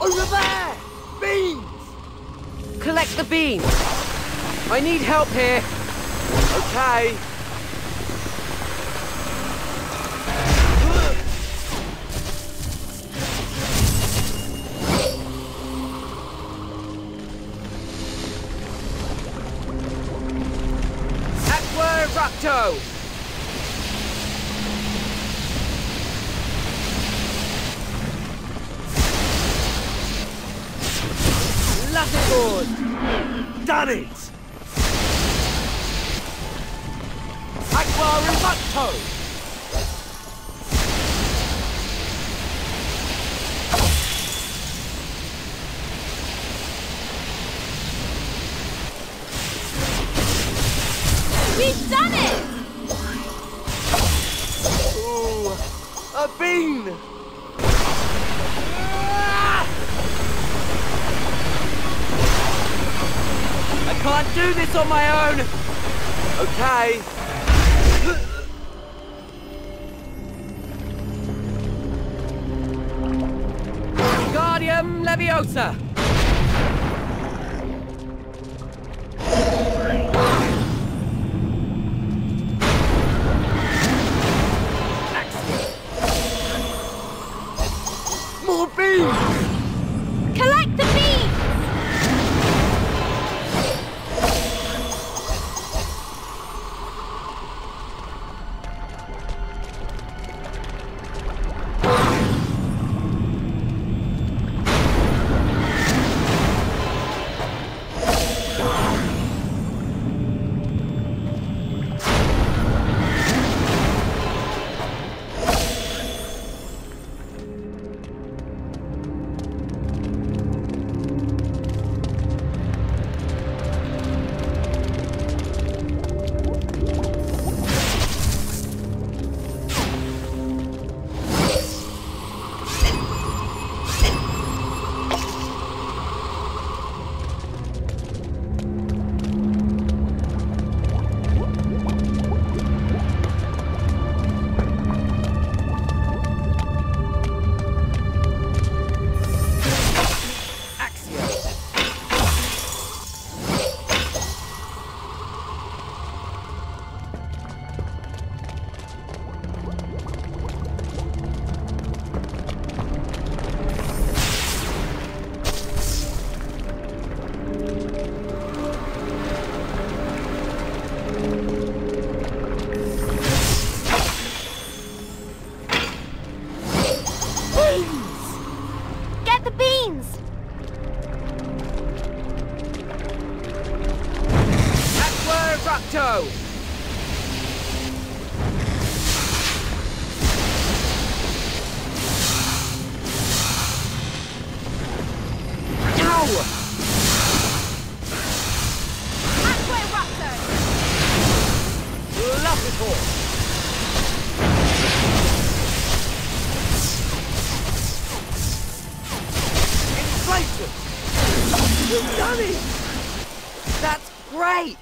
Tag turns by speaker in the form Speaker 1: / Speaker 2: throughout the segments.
Speaker 1: Over there! Beans!
Speaker 2: Collect the beans. I need help here.
Speaker 1: Okay.
Speaker 2: Aqua Rapto! Lattiboard!
Speaker 1: Done it! Aqua Rapto!
Speaker 3: We've done it!
Speaker 1: Ooh, a bean!
Speaker 2: I can't do this on my own!
Speaker 1: Okay.
Speaker 2: Guardium Leviosa!
Speaker 1: More beans!
Speaker 3: Collect the beans! Get the beans!
Speaker 2: Aqua Rapto! Ow!
Speaker 3: Aqua Raptor!
Speaker 2: Lattiboard!
Speaker 1: Inflation! You've done it!
Speaker 2: That's great!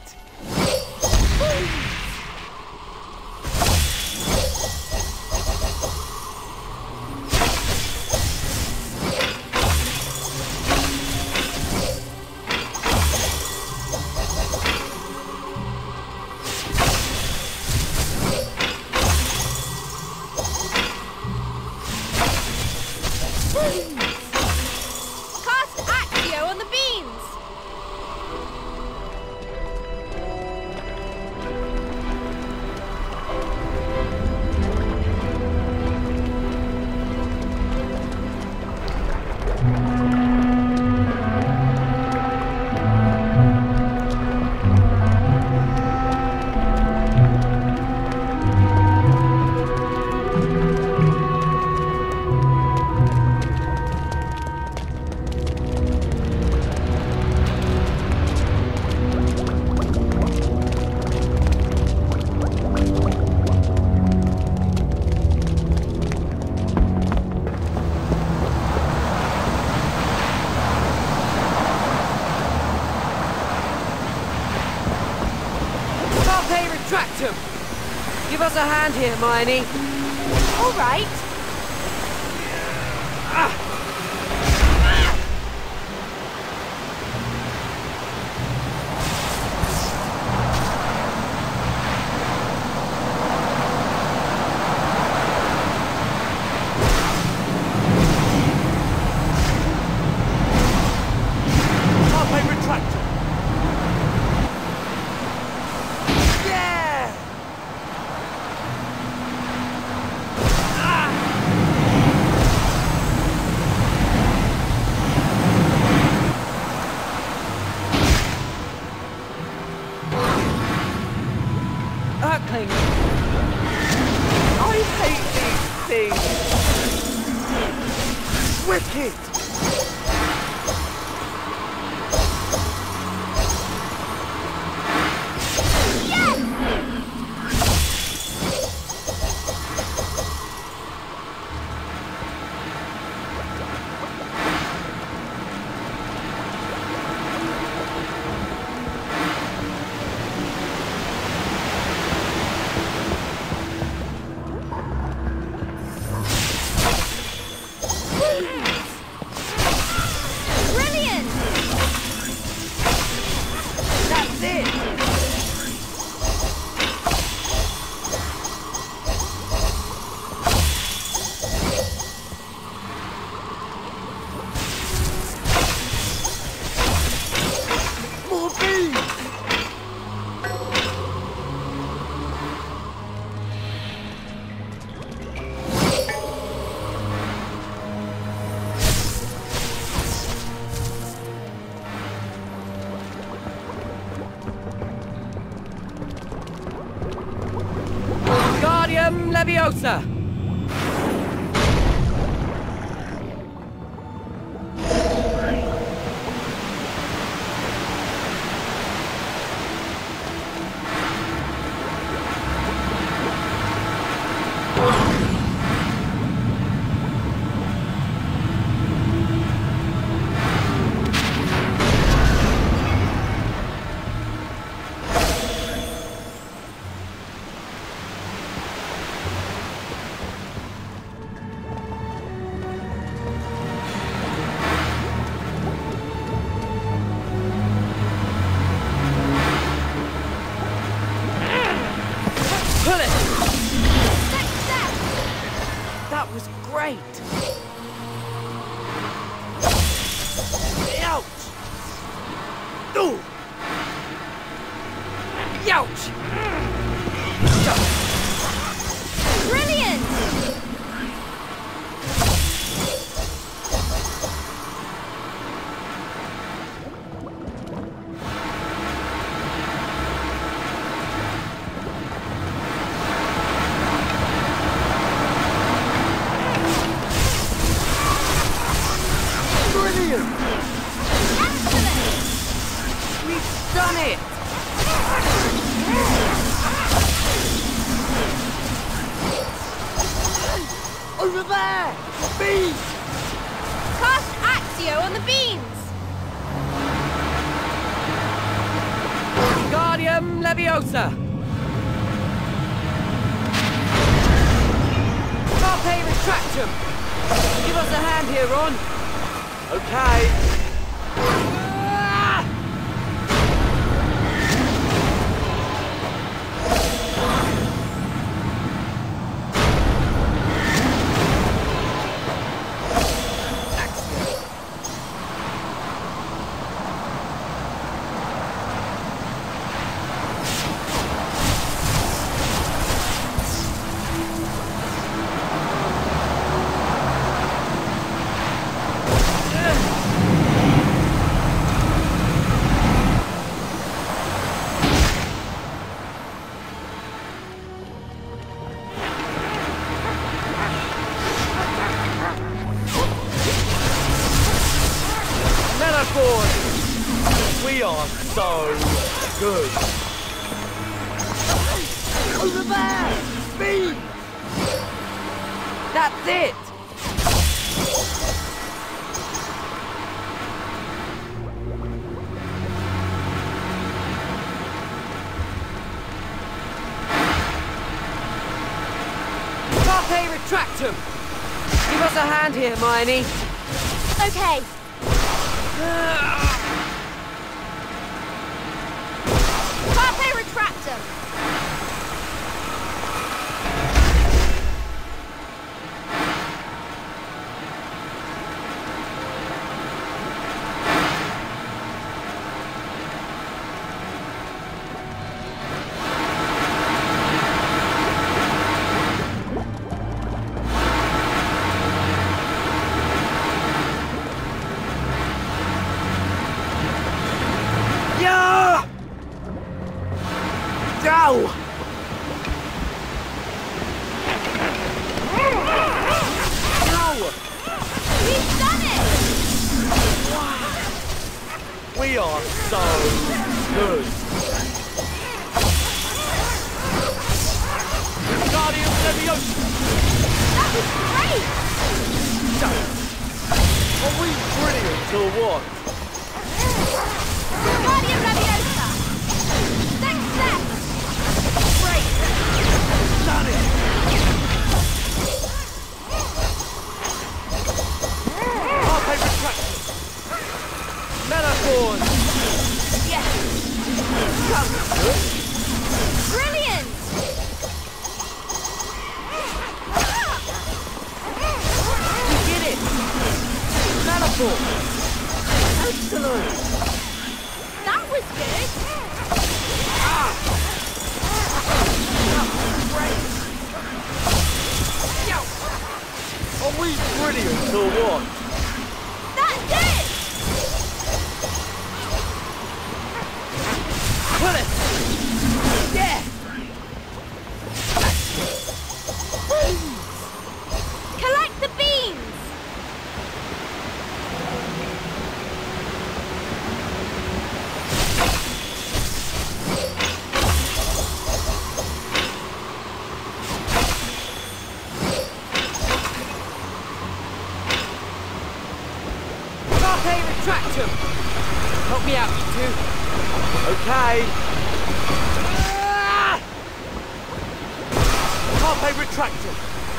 Speaker 3: Cast Accio on the beans!
Speaker 2: Retractum! Give us a hand here, Hermione.
Speaker 3: All right.
Speaker 2: Ah! Leviosa! Pull it! That was great! Ouch! Ooh! Ouch!
Speaker 3: Brilliant!
Speaker 1: Brilliant!
Speaker 3: Excellent!
Speaker 2: We've done it!
Speaker 1: Over there! Beans!
Speaker 3: Cast Actio on the beans!
Speaker 2: Guardium Leviosa! Carpe Retractum! Give us a hand here, Ron!
Speaker 1: Okay.
Speaker 2: Ah!
Speaker 1: We are so good. Over there! Speed!
Speaker 2: That's it! Carpe Retractum! Give us a hand here, Hermione.
Speaker 3: Okay. Carpe Retractum!
Speaker 1: Yeah! Go! No!
Speaker 3: We've done it!
Speaker 1: We are so good. Guardian Leviosa!
Speaker 3: That was great!
Speaker 1: Are we brilliant or what?
Speaker 3: Guardian Leviosa! Success! Great!
Speaker 1: Done it! Carpe Retractum! Metaphors!
Speaker 3: Yes! Brilliant!
Speaker 2: We did it! Metaphor! Excellent!
Speaker 3: That was good!
Speaker 1: Are we brilliant or what?
Speaker 3: That's it!
Speaker 2: Pull it! Yeah! Carpe retractum! Help me out, you two.
Speaker 1: Okay. Carpe retractum.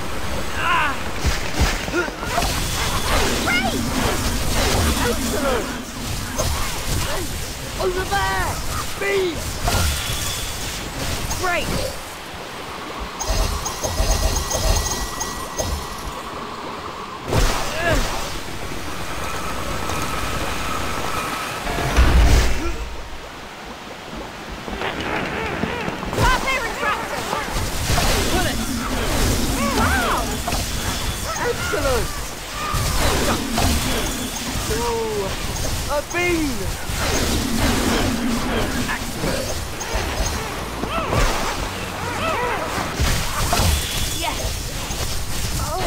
Speaker 3: Great!
Speaker 1: Excellent. Over there. Speed.
Speaker 2: Great!
Speaker 3: Carpe retractum!
Speaker 2: Bullets!
Speaker 3: Wow!
Speaker 1: Excellent. Ooh, a bean.
Speaker 3: Yes! Oh,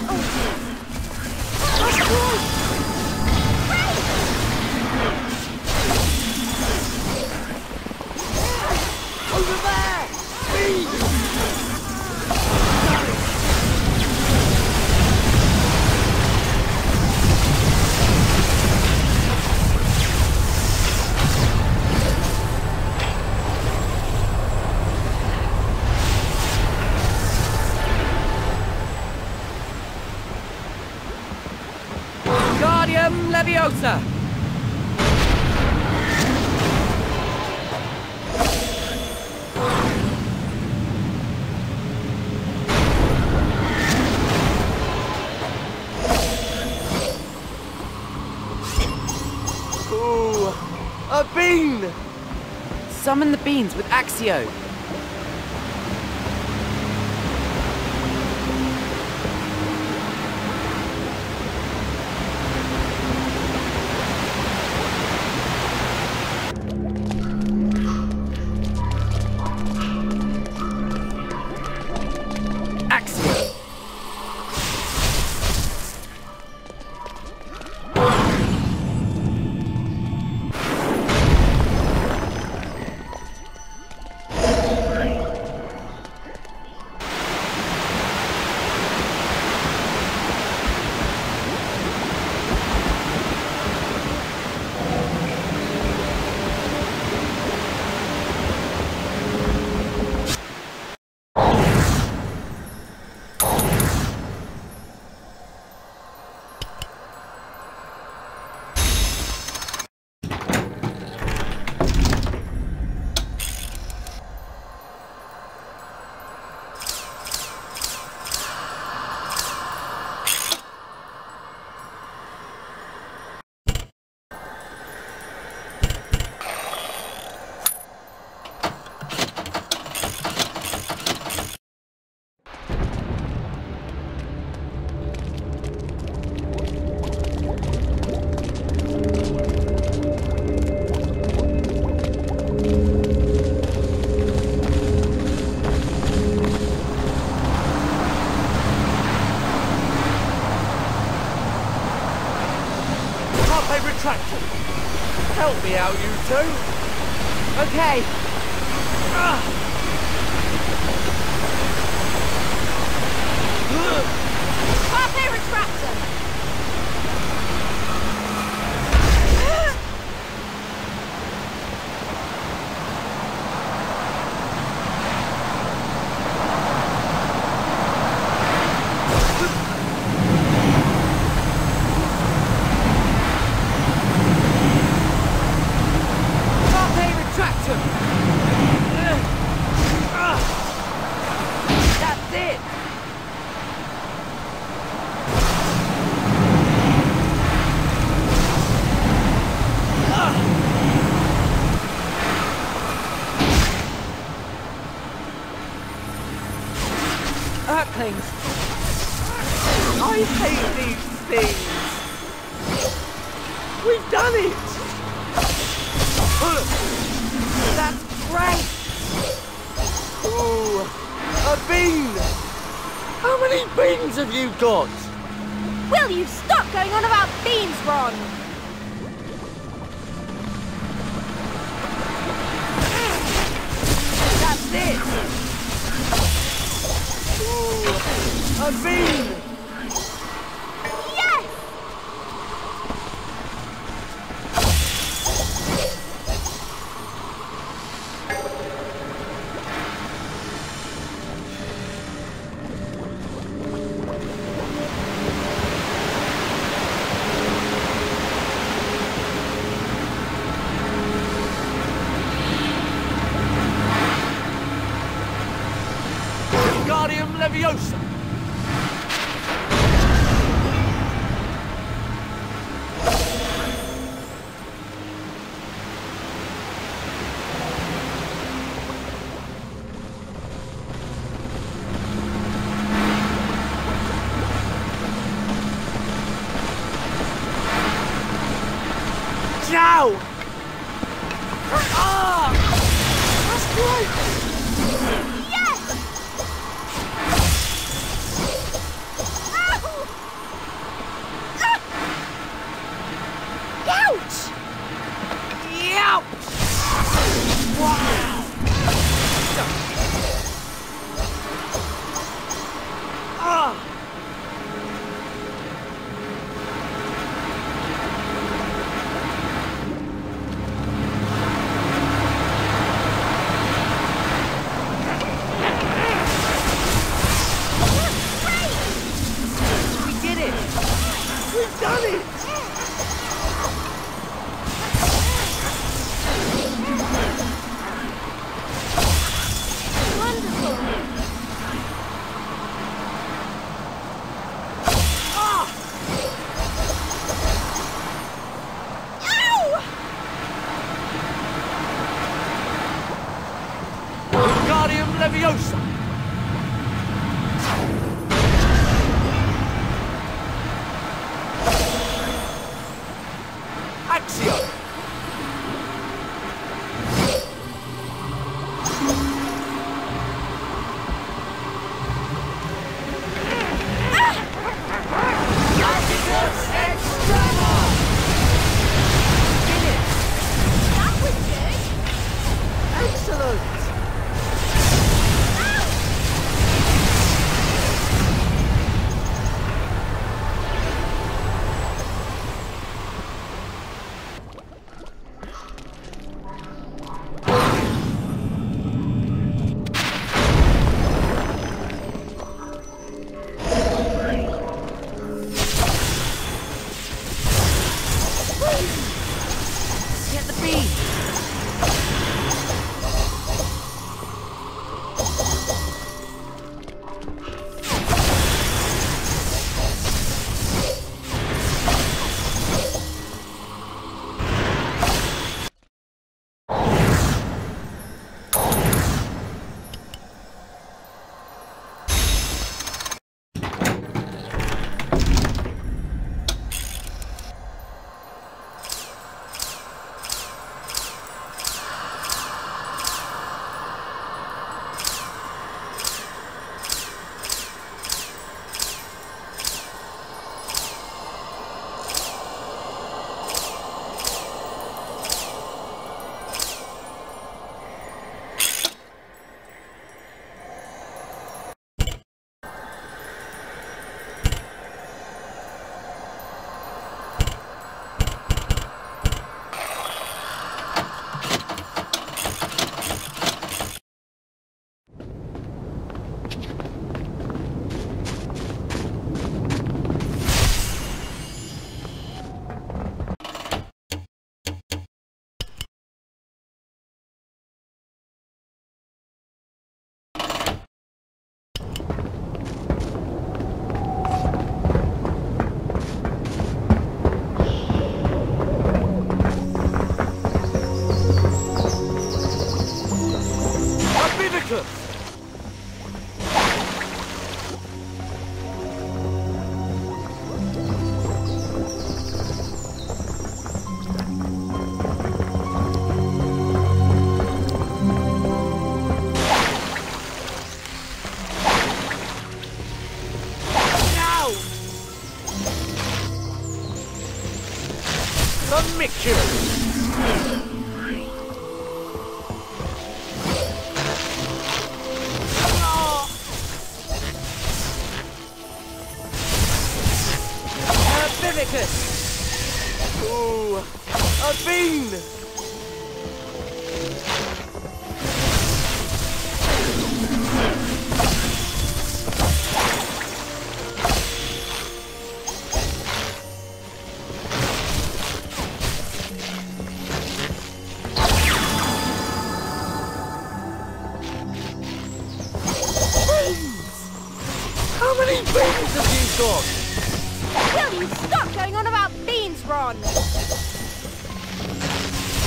Speaker 1: Over there. Speed.
Speaker 2: Guardium Leviosa!
Speaker 1: Ooh, a bean.
Speaker 2: Summon the beans with Axio. Axio.
Speaker 1: Carpe retractum. Help me out, you two.
Speaker 2: Okay.
Speaker 3: Carpe retractum!
Speaker 2: Carpe retractum! That's it! Earthlings!
Speaker 1: I hate these things. We've done it.
Speaker 2: That's great!
Speaker 1: Ooh, a bean. How many beans have you got?
Speaker 3: Will you stop going on about beans, Ron?
Speaker 2: That's it!
Speaker 1: Ooh, a bean.
Speaker 3: Yes!
Speaker 1: Now! Ah! That's great! Leviosa! Accio! Mixture! Ooh, a bean! How many beans have you got?
Speaker 3: Will you stop going on about beans, Ron?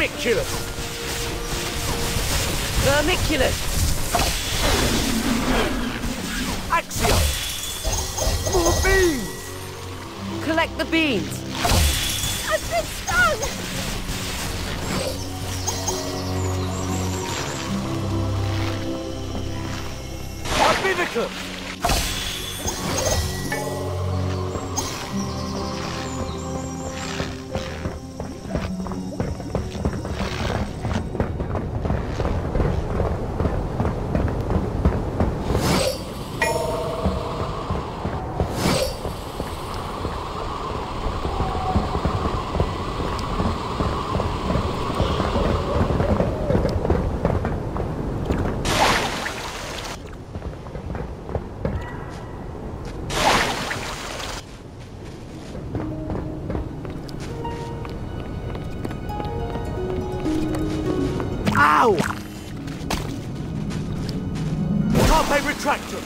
Speaker 1: Vermiculus!
Speaker 2: Vermiculus!
Speaker 1: Axio! More beans!
Speaker 2: Collect the beans!
Speaker 3: I've been stung!
Speaker 1: Arbinicus! Ow! Carpe retractum!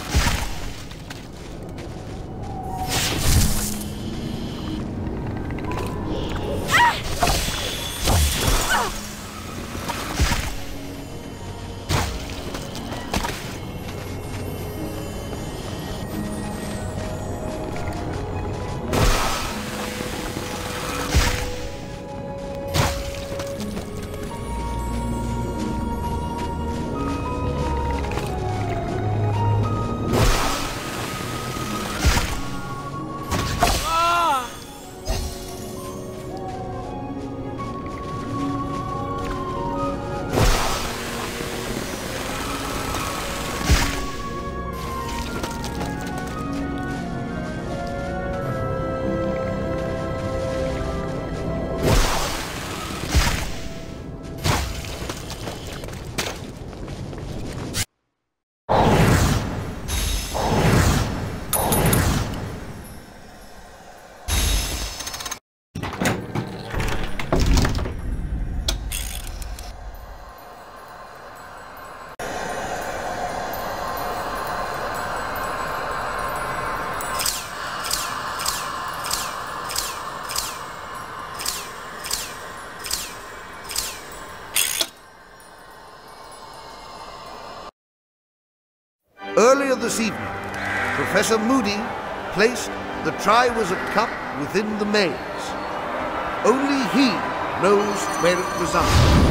Speaker 4: Earlier this evening, Professor Moody placed the Triwizard Cup within the maze. Only he knows where it resides.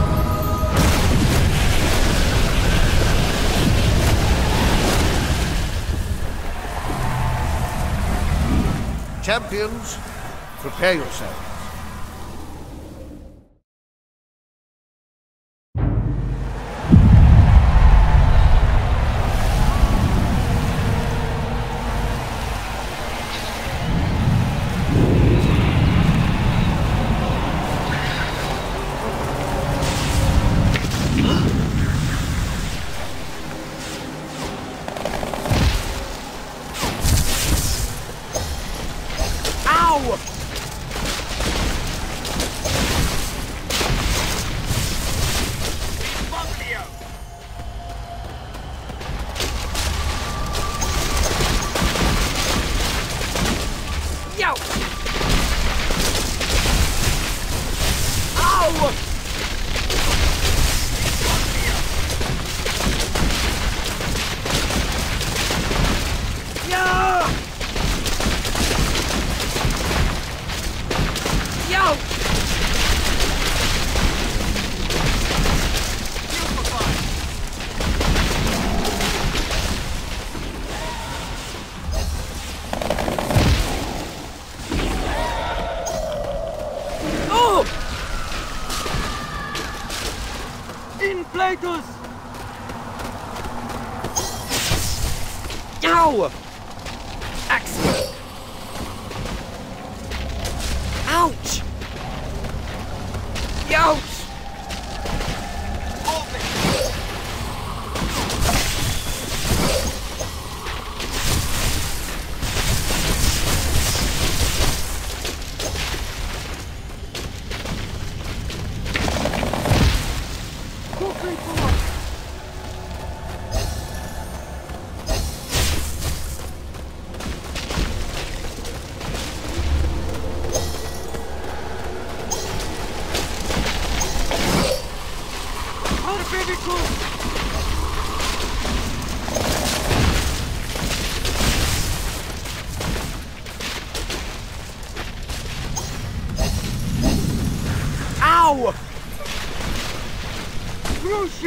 Speaker 4: Champions, prepare yourselves.
Speaker 1: Inflatus!
Speaker 2: Ow! Axio! Ouch! Ouch!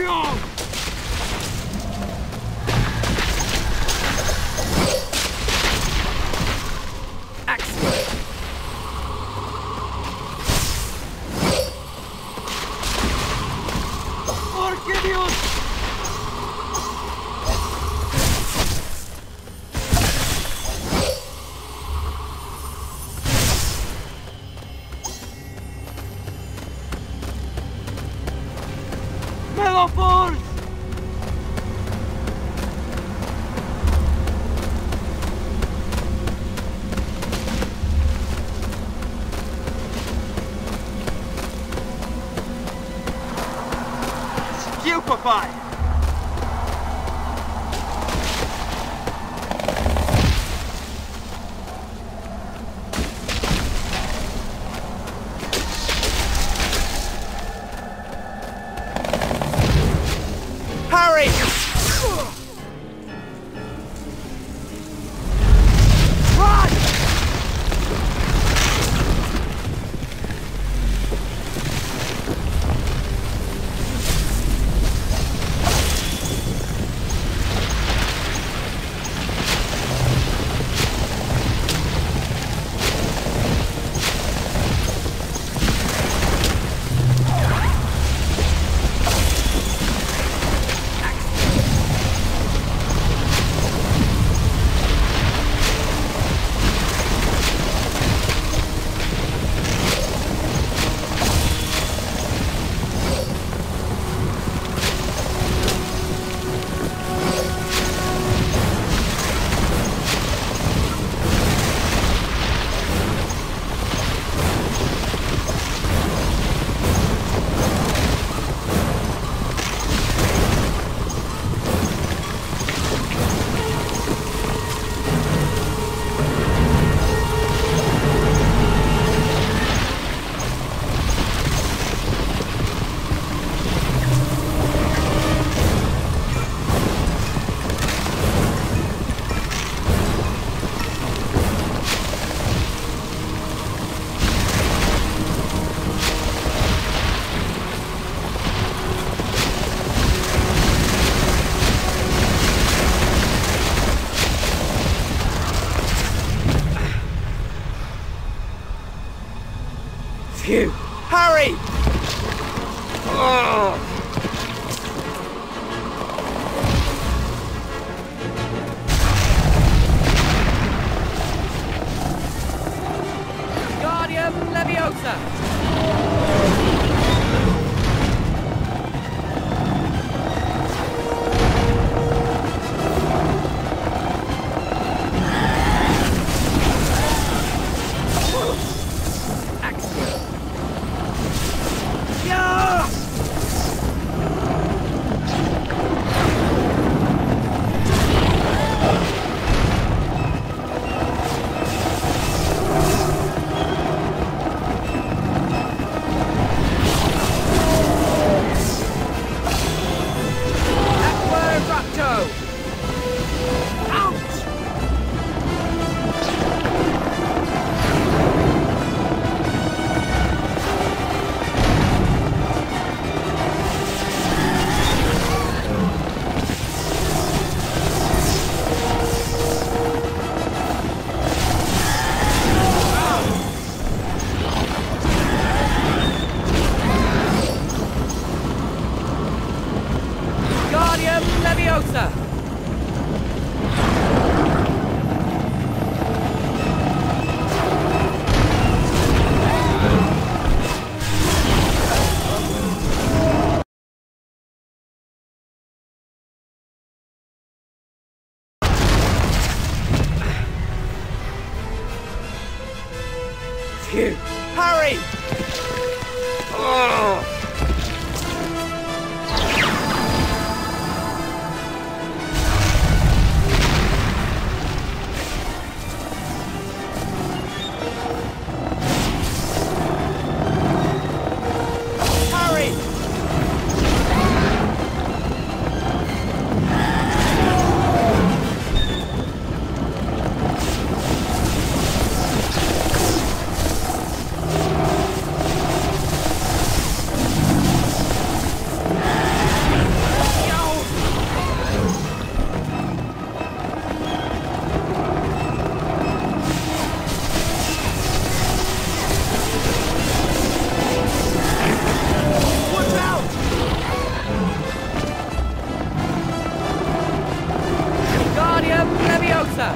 Speaker 1: Stupefy! Hurry! Run! Phew! Hurry!
Speaker 2: Guardian Leviosa! Leviosa! Phew! Hurry! Leviosa!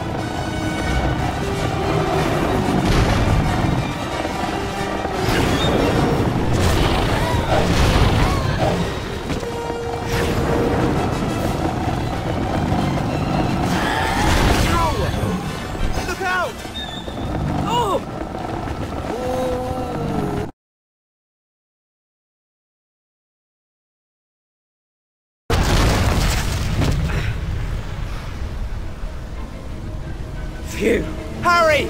Speaker 1: Look out!
Speaker 2: Oh! Phew!
Speaker 1: Harry!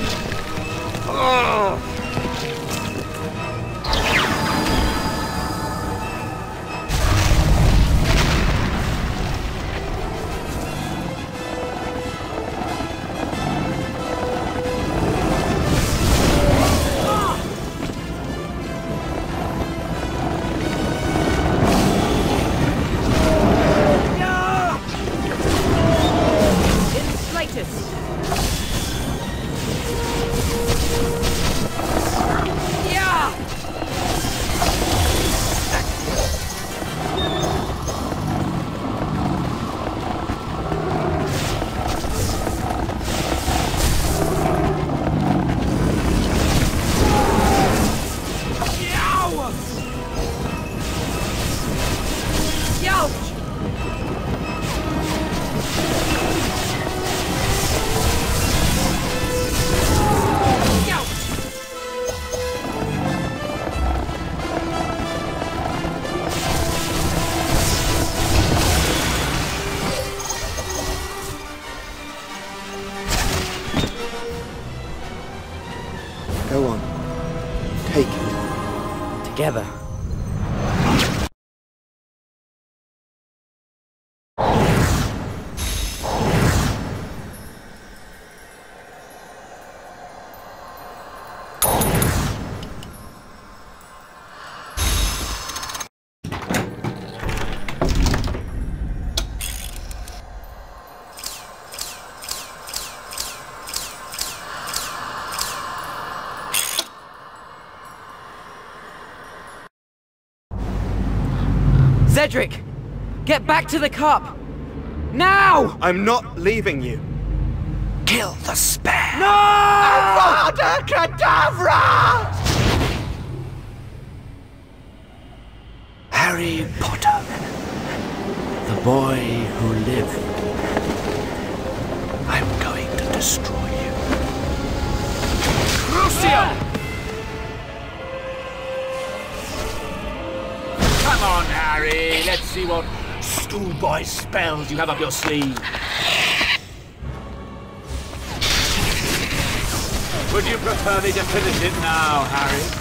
Speaker 2: Inflatus! Yeah! Youch!
Speaker 1: Go on. Take it.
Speaker 2: Together. Cedric! Get back to the cup! Now!
Speaker 1: I'm not leaving you.
Speaker 5: Kill the spare!
Speaker 1: No! Avada Kedavra!
Speaker 5: Harry Potter, the boy who lived. I'm going to destroy you.
Speaker 6: Crucio! Come on, Harry. Let's see what schoolboy spells you have up your sleeve. Would you prefer me to finish it now, Harry?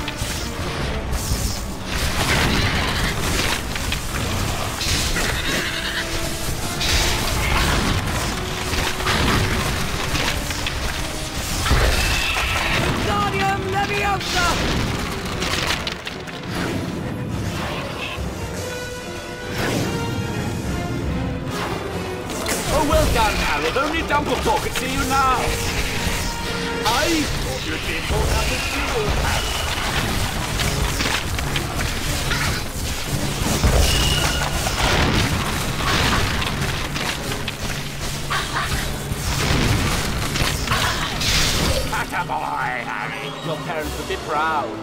Speaker 2: Guardium Leviosa!
Speaker 6: Oh, well done, Harry. Only Dumbledore could see you now. I thought you'd been brought up as duel, Harry. Attaboy, Harry. Your parents would be proud.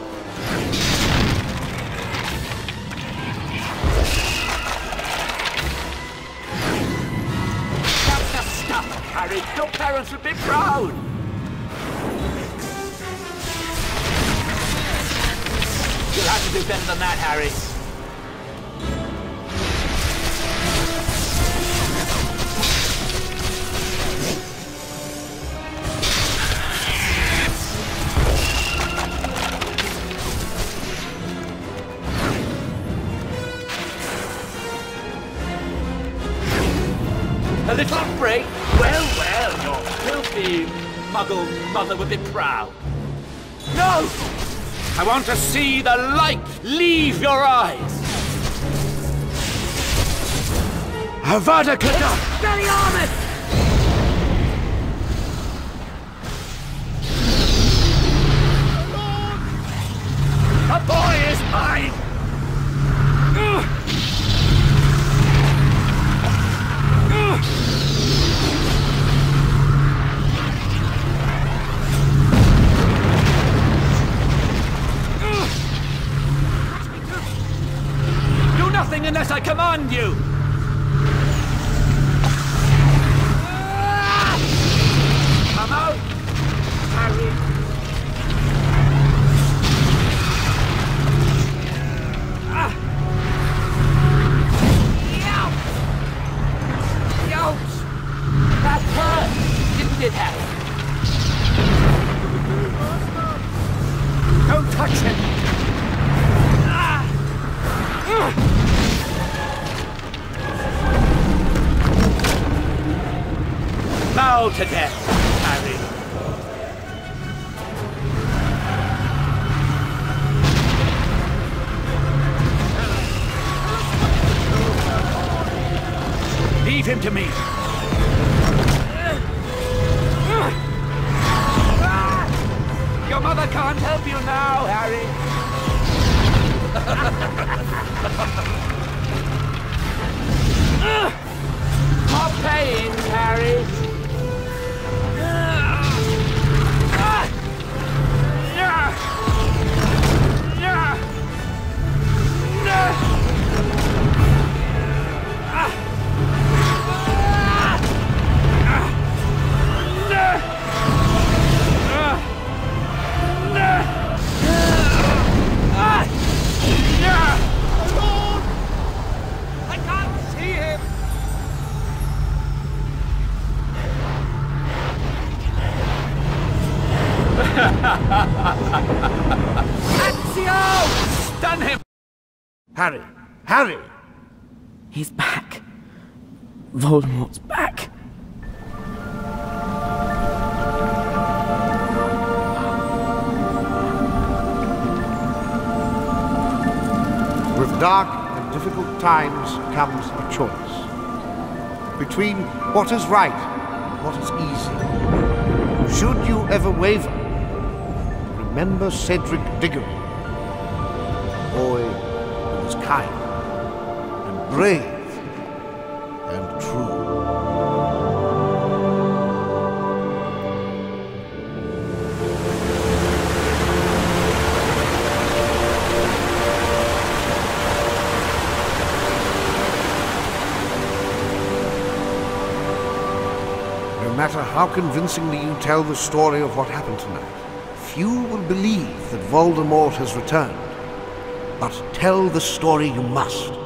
Speaker 6: That's the stuff, Harry. Your parents would be proud. You'll have to do better than that, Harry. A little break? Well, your filthy muggle mother would be proud. No! I want to see the light leave your eyes! Avada Kedavra!
Speaker 2: Expelliarmus!
Speaker 6: The boy is mine! command you! Come out, Harry. Ouch! That hurt, didn't it, Harry? Don't touch him! Bow to death, Harry. Leave him to me. Your mother can't help you now, Harry. More pain, Harry.
Speaker 1: I can't see him!
Speaker 6: Accio! Stun him!
Speaker 4: Harry! Harry!
Speaker 5: He's back. Voldemort's back.
Speaker 4: With dark and difficult times comes a choice. Between what is right and what is easy. Should you ever waver, remember Cedric Diggory. A boy who was kind and brave and true. No matter how convincingly you tell the story of what happened tonight, few will believe that Voldemort has returned. But tell the story you must.